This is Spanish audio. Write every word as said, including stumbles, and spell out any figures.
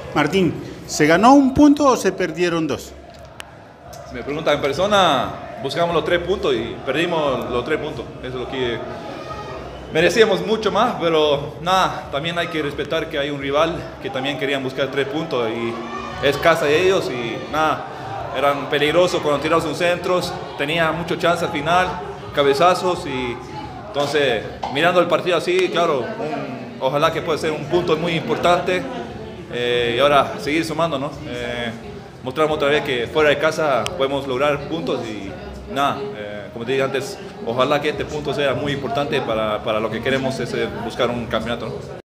Martín, ¿se ganó un punto o se perdieron dos? Si me preguntan en persona, buscamos los tres puntos y perdimos los tres puntos. Eso es lo que merecíamos mucho más, pero nada, también hay que respetar que hay un rival que también querían buscar tres puntos y es casa de ellos y nada, eran peligrosos cuando tiraron sus centros, tenía mucho chance al final, cabezazos y entonces mirando el partido así, claro, un, ojalá que pueda ser un punto muy importante eh, y ahora seguir sumando, ¿no? Eh, mostramos otra vez que fuera de casa podemos lograr puntos y nada, eh, como te dije antes, ojalá que este punto sea muy importante para, para lo que queremos es buscar un campeonato, ¿no?